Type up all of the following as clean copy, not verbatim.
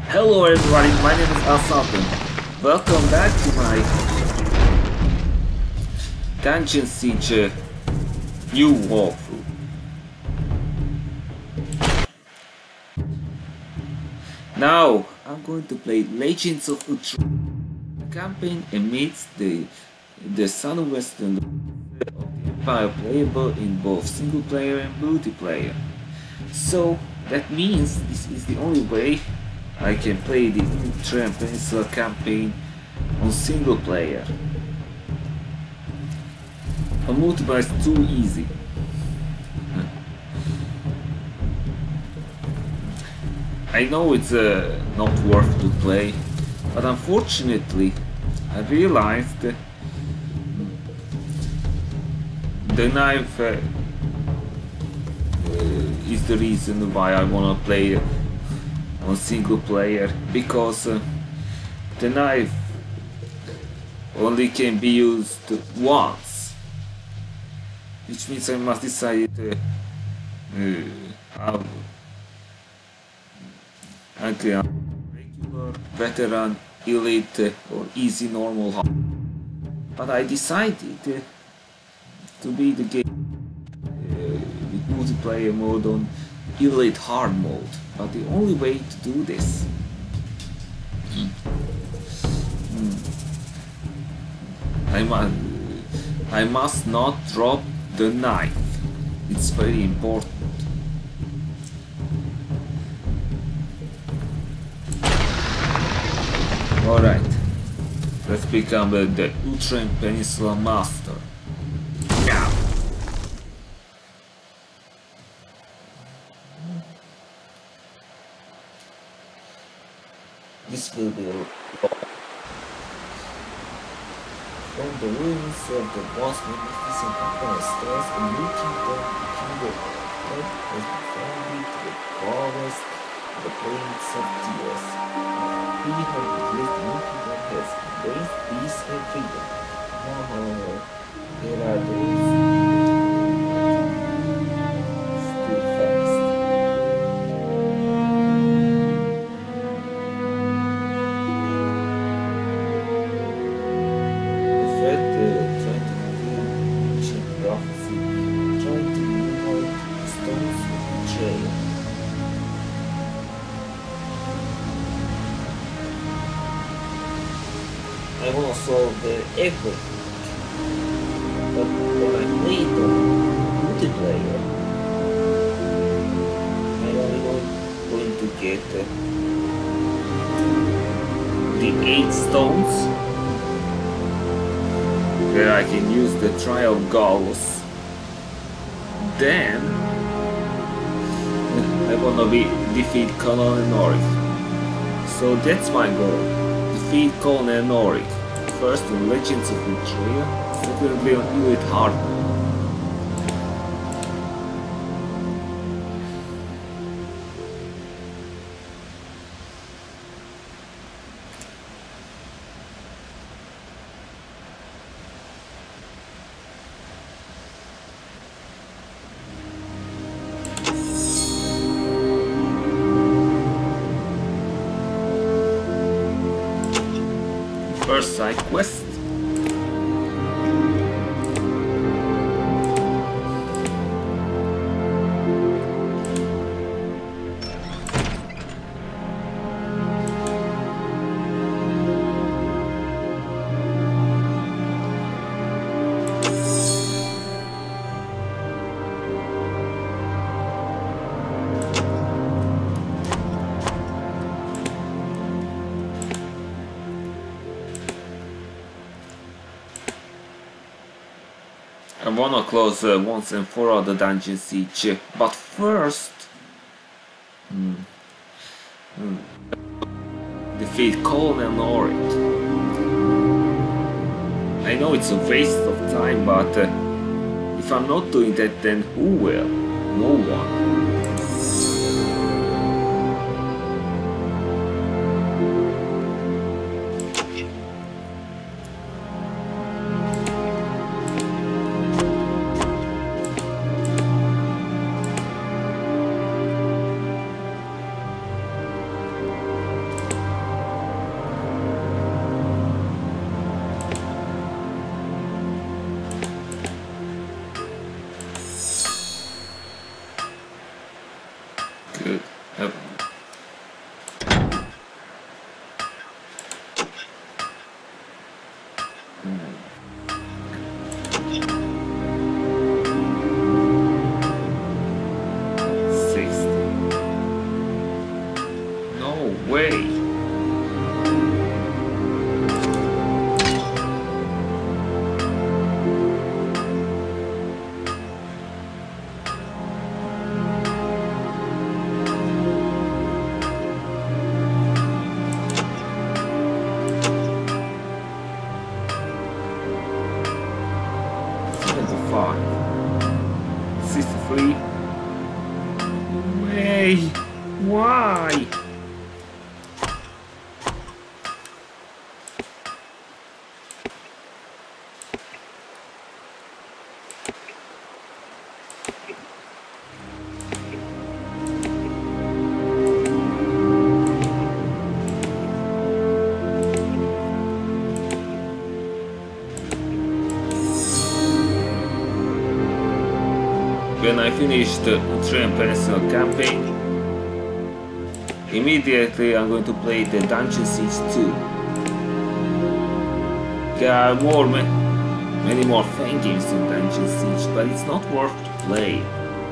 Hello everybody, my name is Asante. Welcome back to my Dungeon Siege new walkthrough. Now I'm going to play Legends of Utrae. The campaign amidst the southwestern of the Empire, playable in both single player and multiplayer. So that means this is the only way I can play the Utraen Peninsula campaign on single player. On multiplayer is too easy. I know it's not worth to play, but unfortunately I realized the knife is the reason why I wanna play on single player, because the knife only can be used once, which means I must decide how regular, veteran, elite or easy normal hard. But I decided to be the game with multiplayer mode on elite hard mode. But the only way to do this I must not drop the knife. It's very important. Alright, let's become the Utraen Peninsula master. Yeah. This will be long. From the ruins of the once magnificent empire stars emerging from the kingdom that has been founded to the forest of the plains of tears. 300 years the new kingdom has embraced peace and freedom. However, there are those still fast. I want to solve everything, but when I play the multiplayer, I'm only going to get the 8 stones, where I can use the Trial Gauss. Then I want to defeat Conan and Oric. So that's my goal. Defeat Conan and Oric. First on Legends of Utrae, secondly on Elite Hard mode. First side quest. I wanna close once and for all the Dungeon Siege, but first defeat Conan and Oric. I know it's a waste of time, but if I'm not doing that, then who will? No one. Up. Way. Way. Why? When I finish the Utraen Peninsula campaign, immediately I'm going to play the Dungeon Siege 2. There are many more fan games in Dungeon Siege, but it's not worth to play.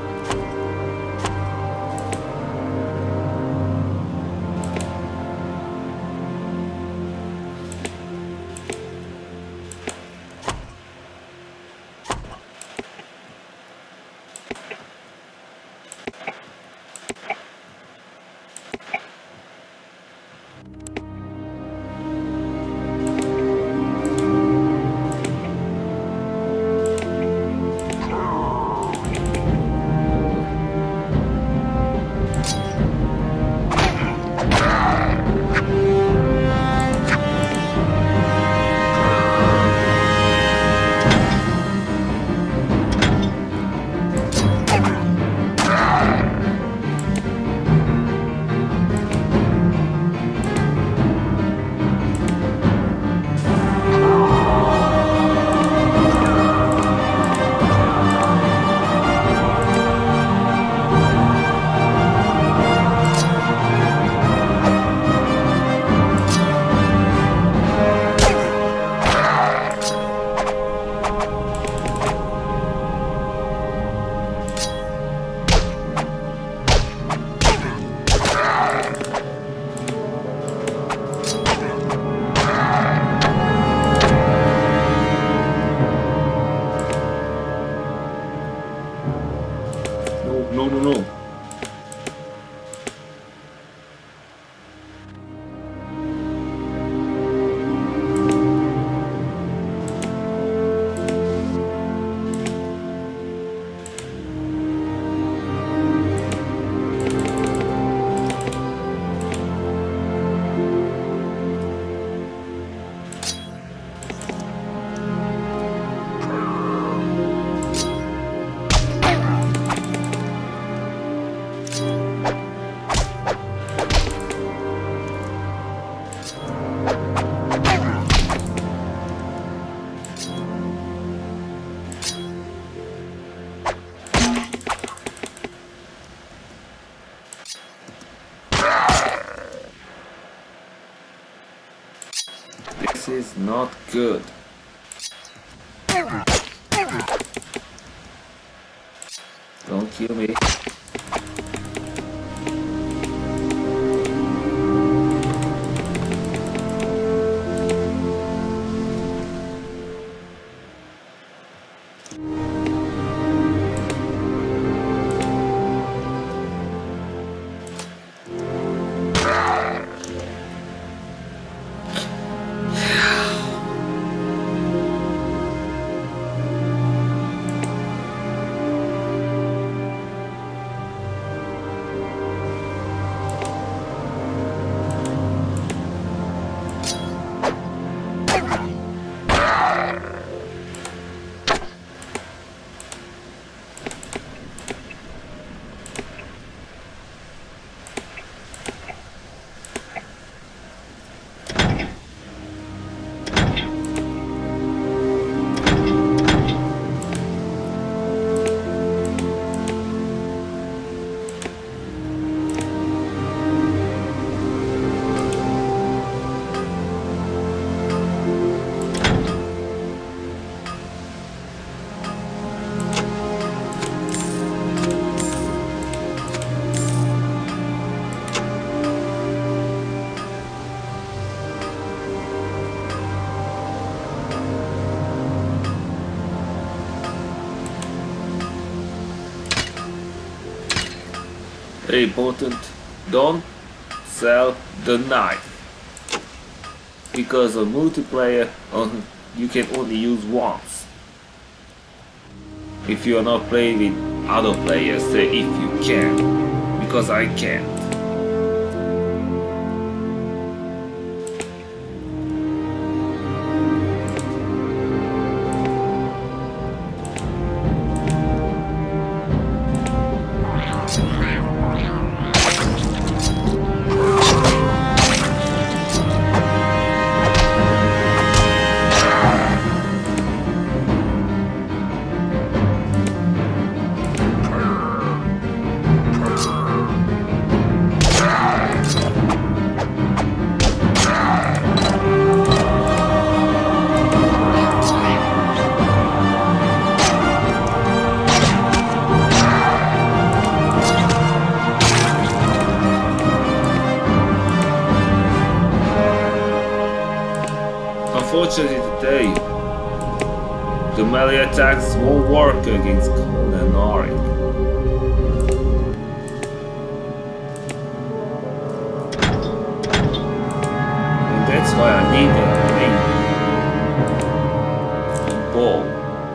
No. This is not good. Don't kill me. Very important, don't sell the knife, because on multiplayer you can only use once. If you are not playing with other players, say if you can, because I can't. Unfortunately today, the melee attacks won't work against Colin and Arik. And that's why I need a ball.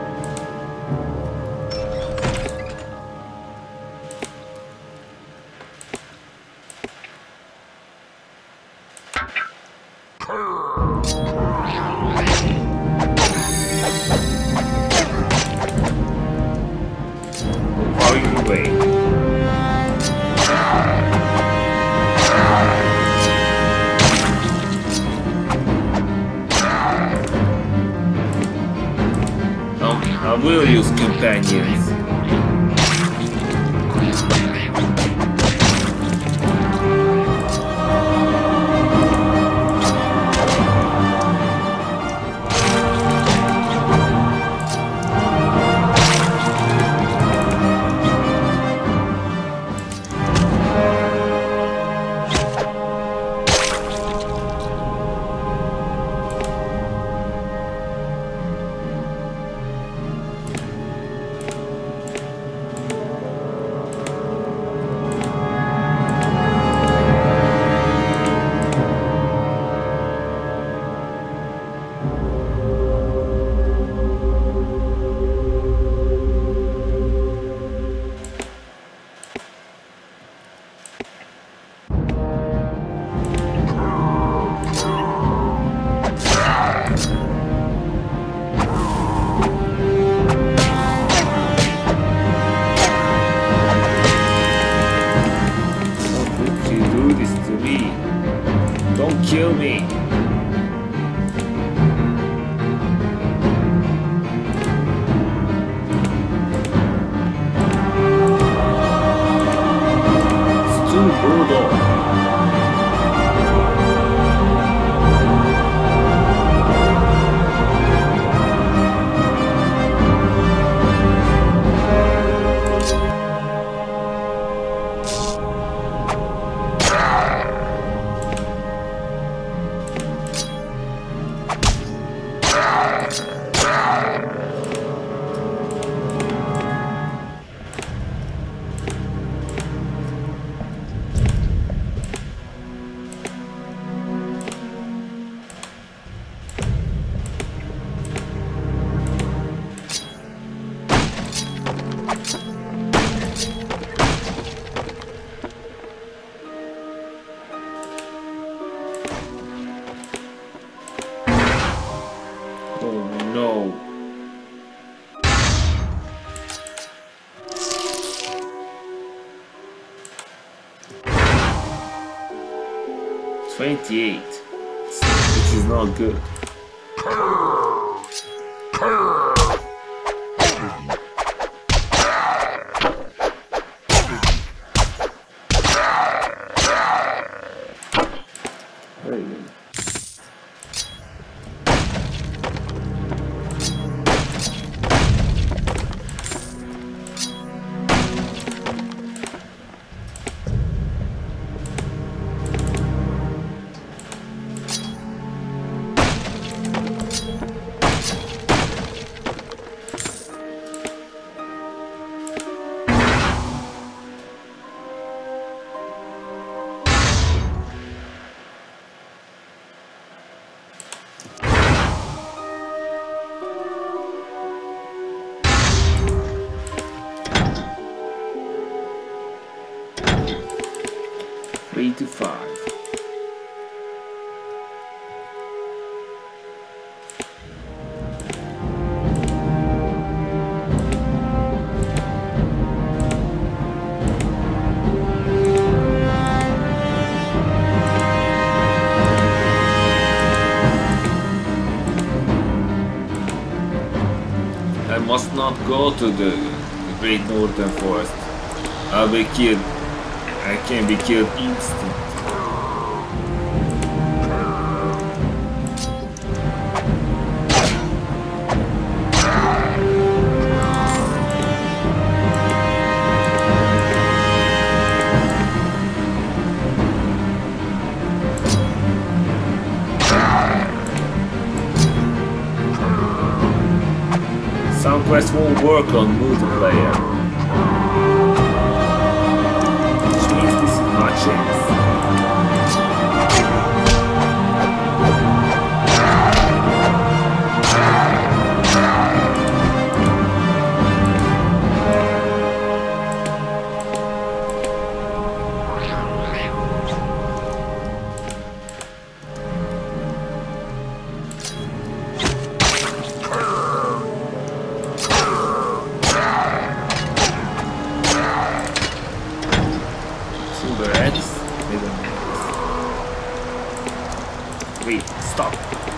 I will use companions. Don't kill me. It's too brutal. Oh no. $28. This is not good. Very good. 3 to 5. I must not go to the Great Northern Forest. I'll be killed. I can be killed instantly. Some quests won't work on multiplayer. Which means this is my chance. Wait, stop.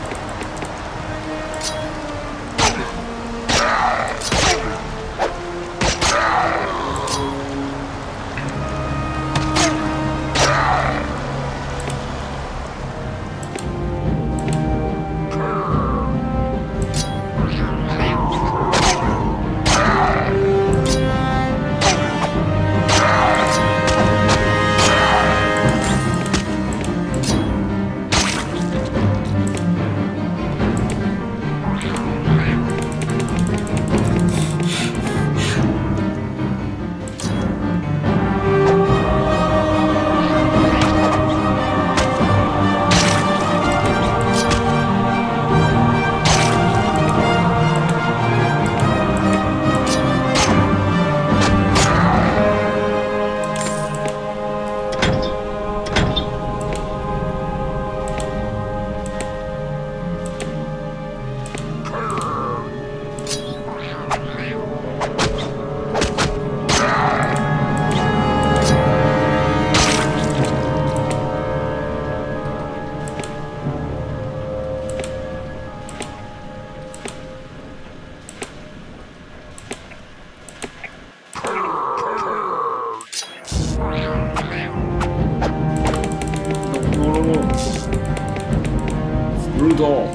Rudolph.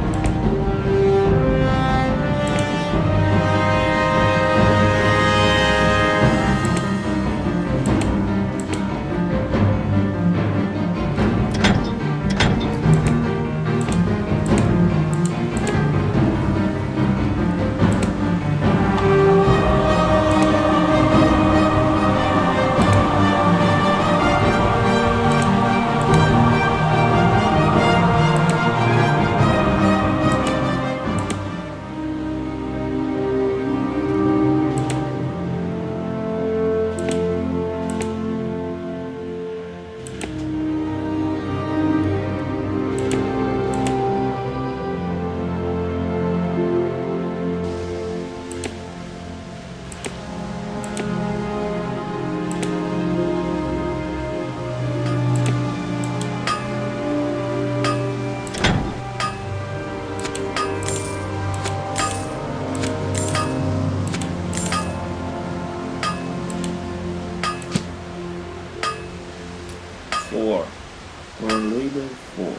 Four. One leader, 4.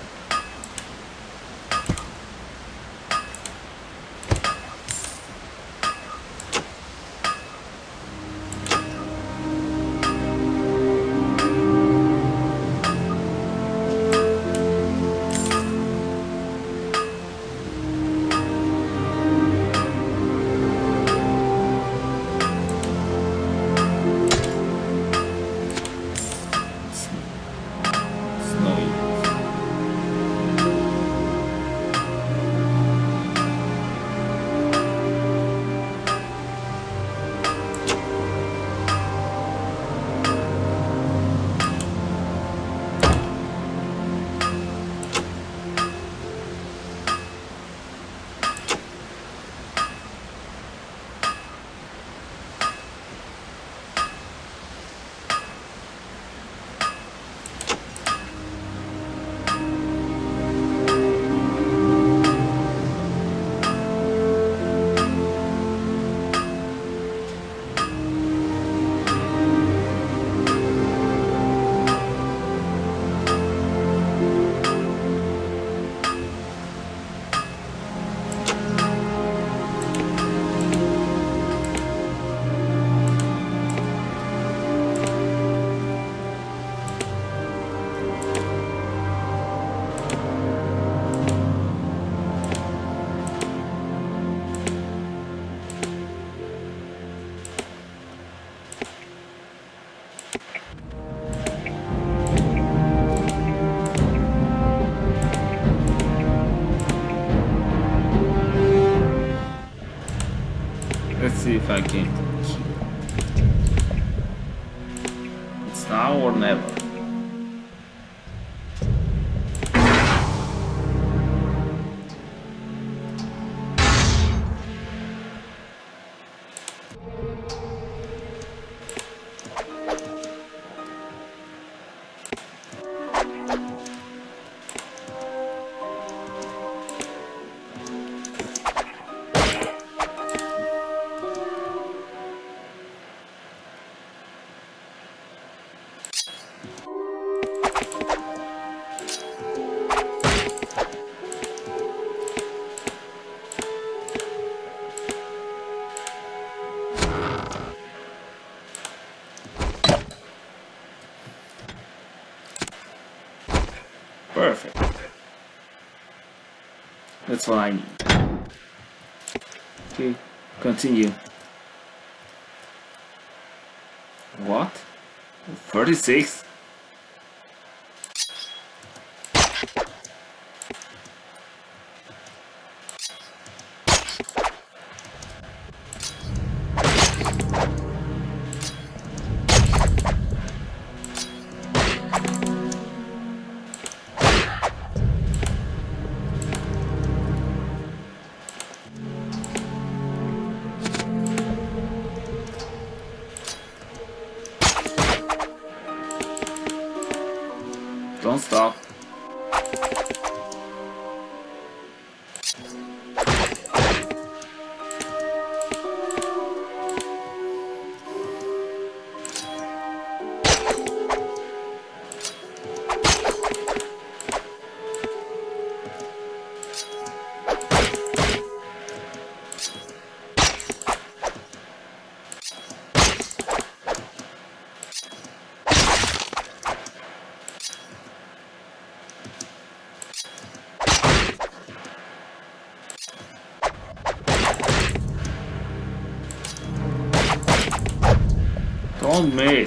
Let's see if I can kill. It's now or never. Perfect. That's what I need. Okay, continue. What? 36? Don't stop. Don't miss.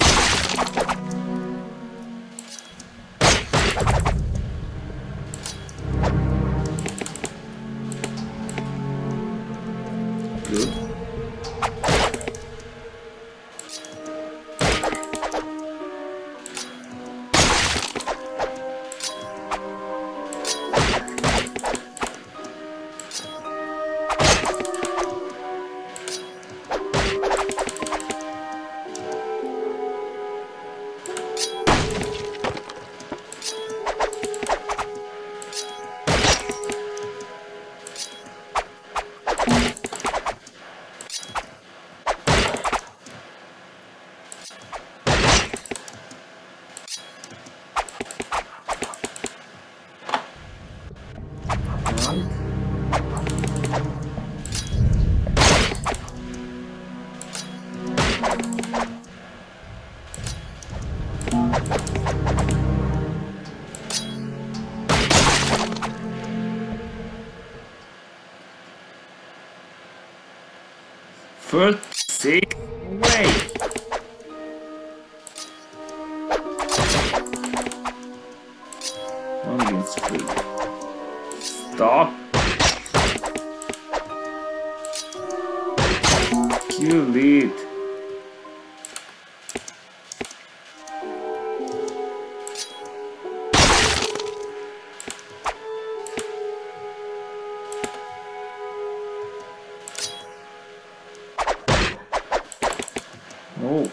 Good. First, six, wait. One against three. Stop. Kill it. No.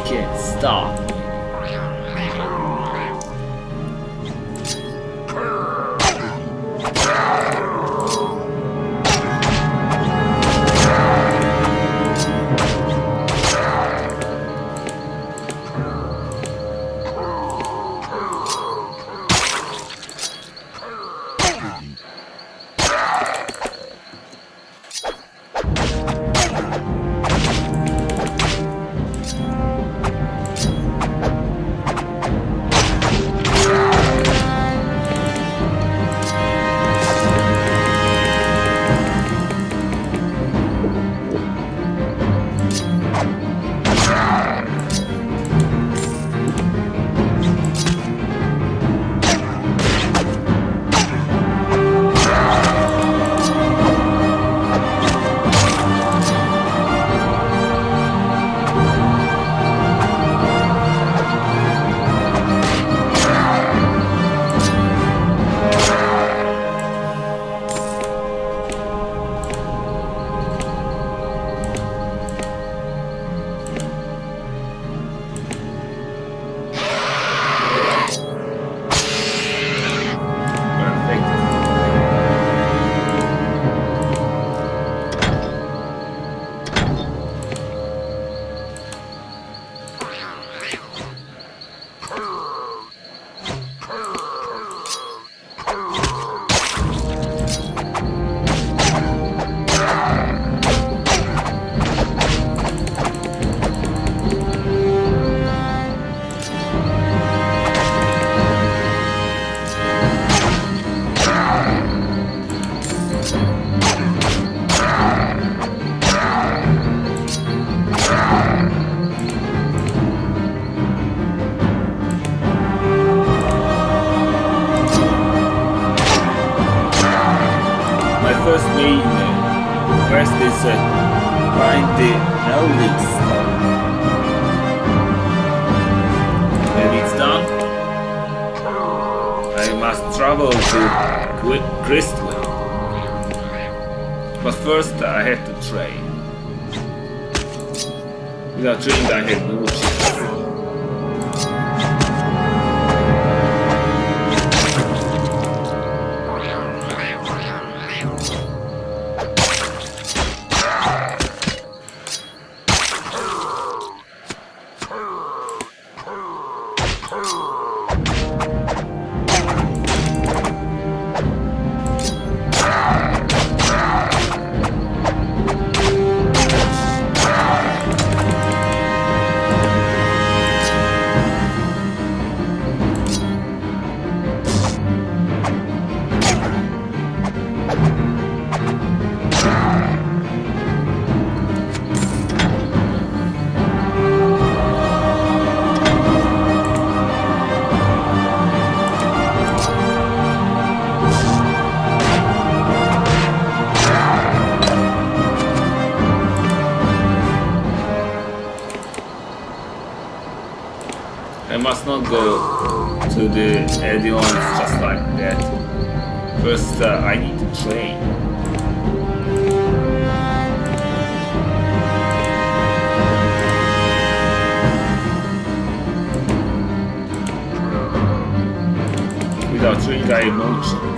can't stop me. First is find the Elvis Stone. When it's done, I must travel to Crystal. But first I have to train. Without training I have no chance. I must not go to the Edions just like that. First, I need to train. Without training, I have no chance.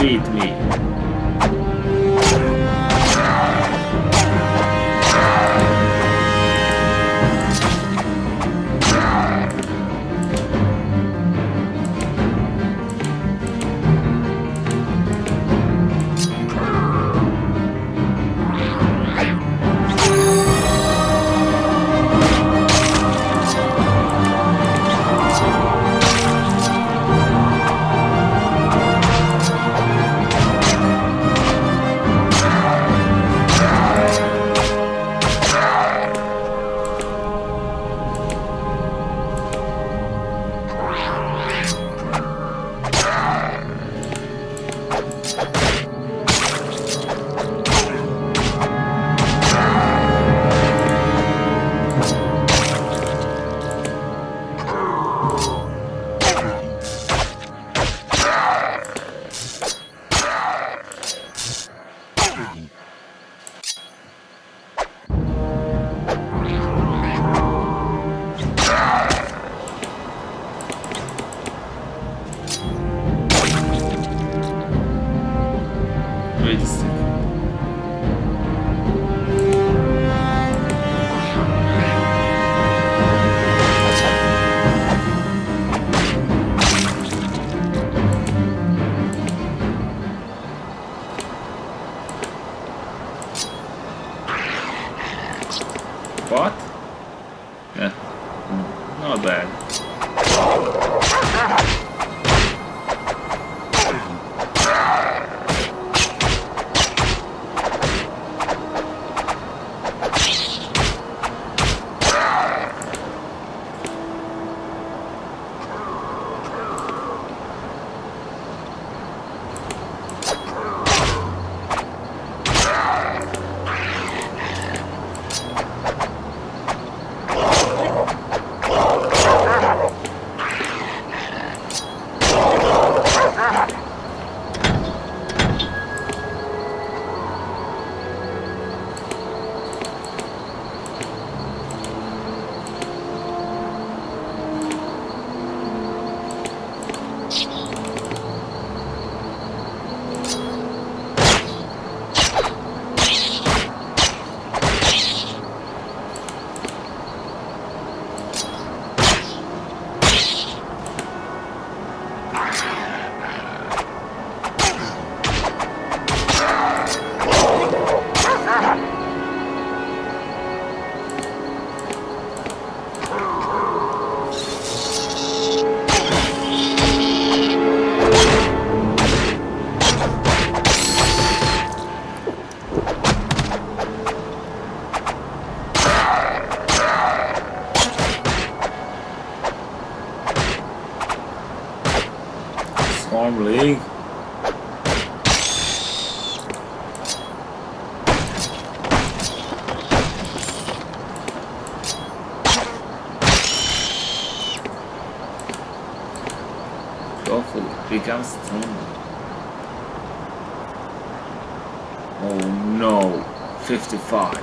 beat me. Wait a second. What? Yeah, not bad. Storm League. Hopefully becomes stronger. Oh no, 55.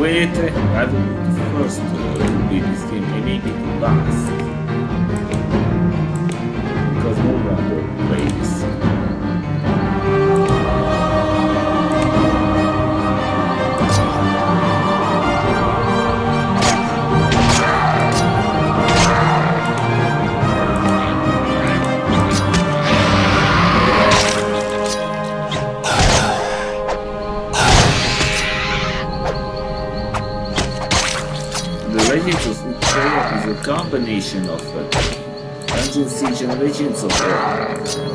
win it, I will be the first to beat this game, and maybe the last. Because no one will play this. Legends of Utrae is a combination of Dungeon Siege and Legends of Utrae.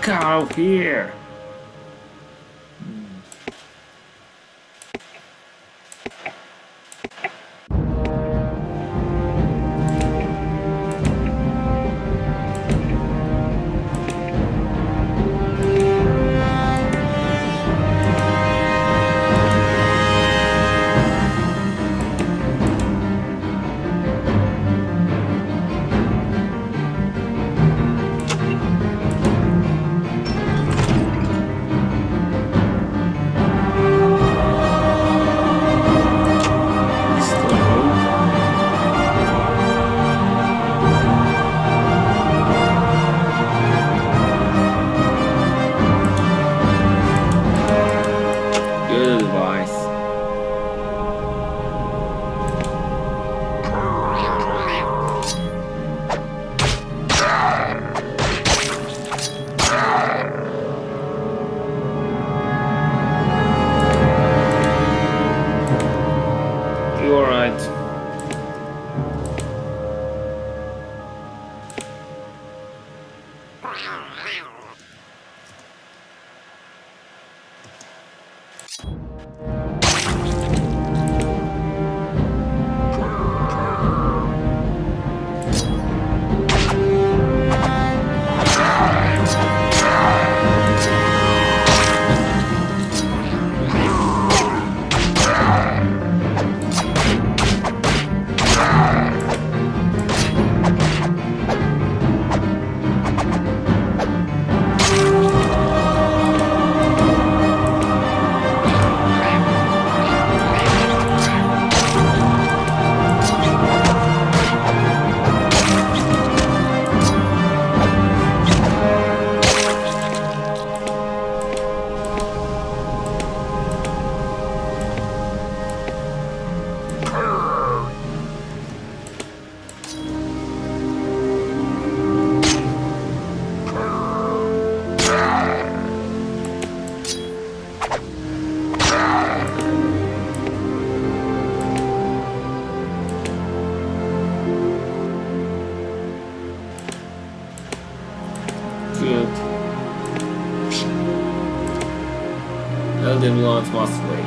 Fuck out of here! Good advice. You alright? Good. Elden Lord must wait.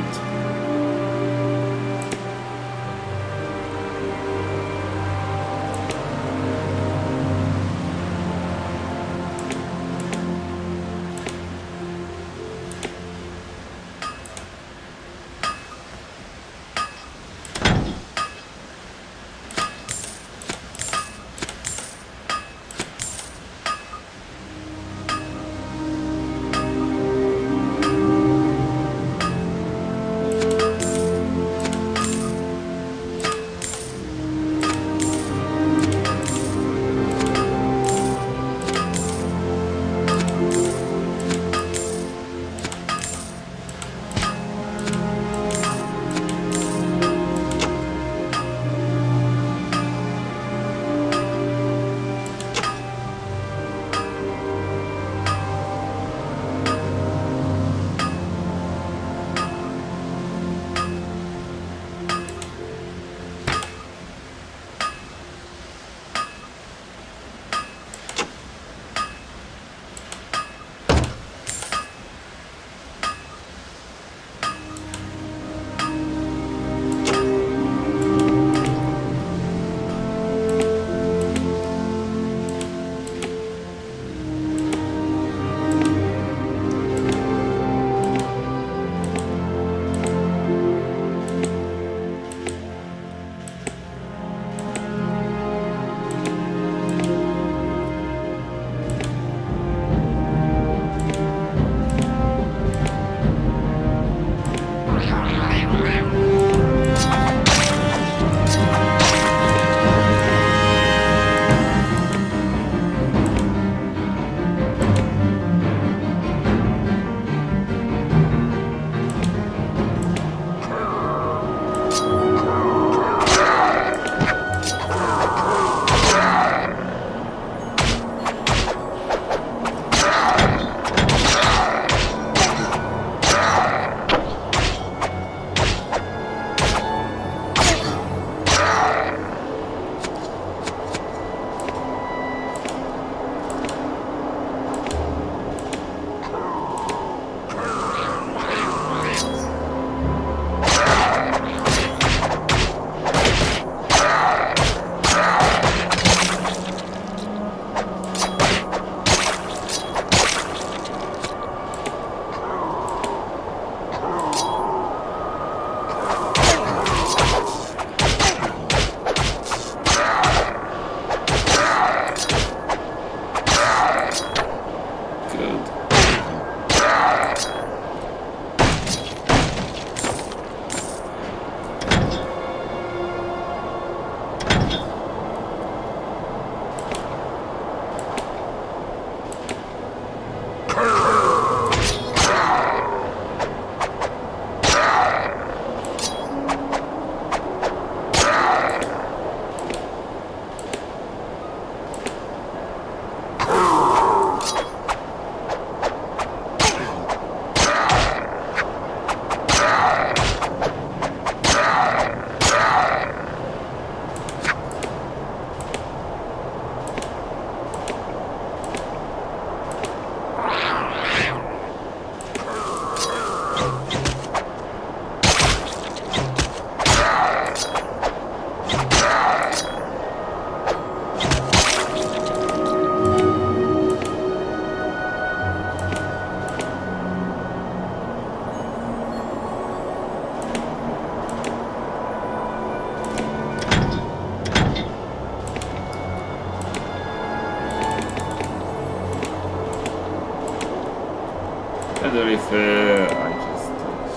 very fair. I just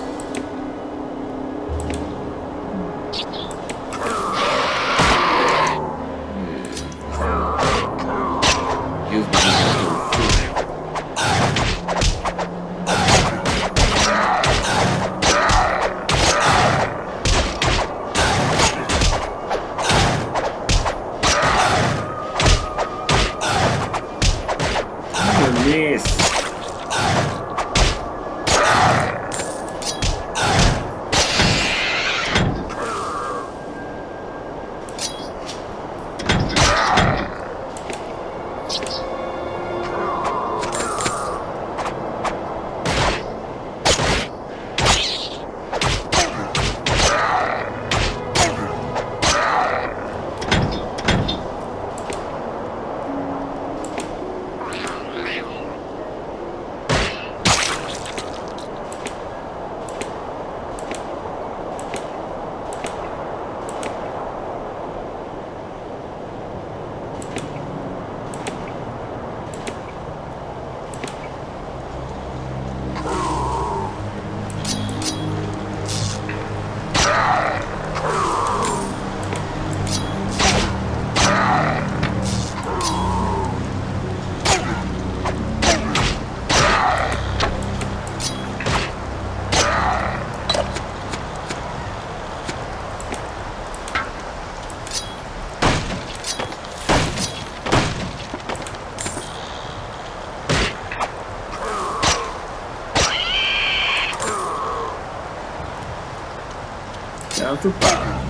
use my yes. Down to 5.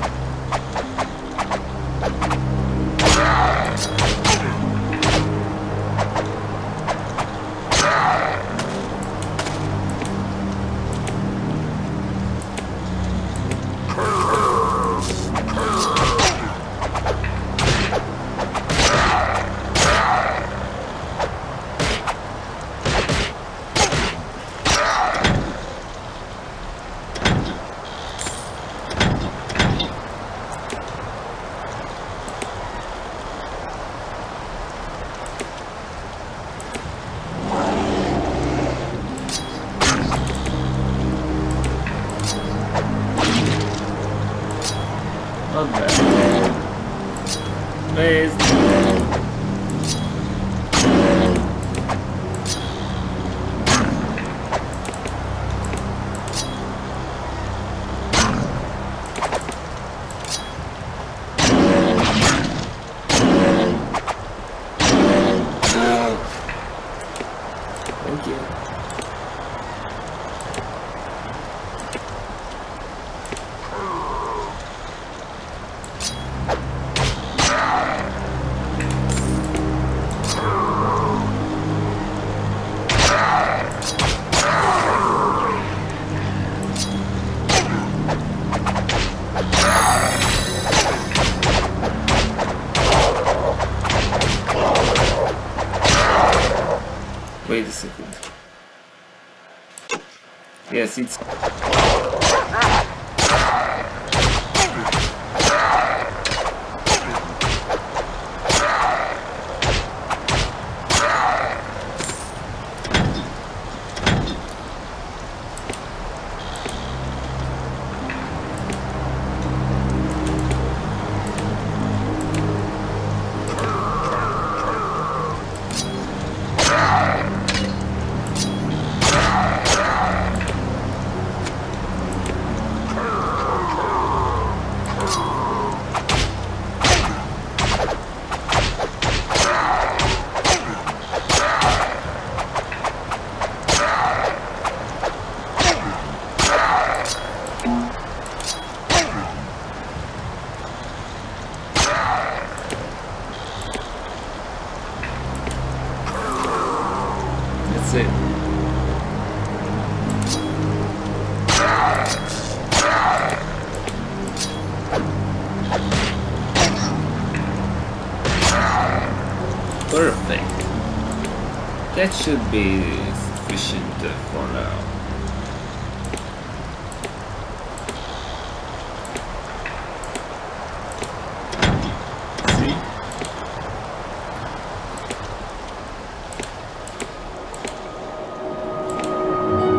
Not bad. Please. Thank you. Wait a second. Yes, it's... That's it. Perfect. That should be sufficient for now. See?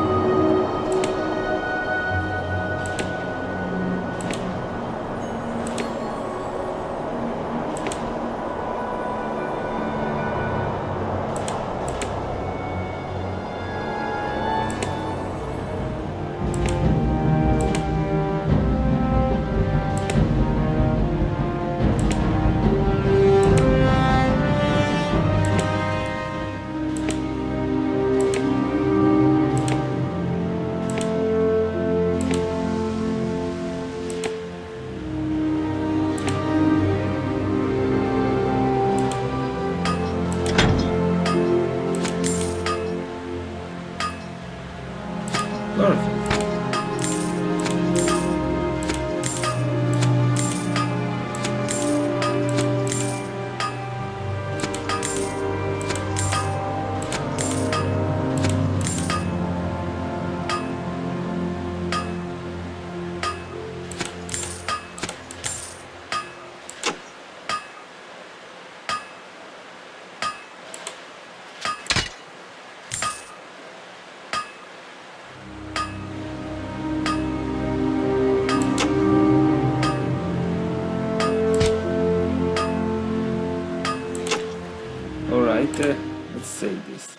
save this.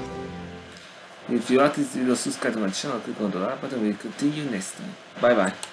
If you like this video, subscribe to my channel, click on the like button. We'll continue next time. Bye bye.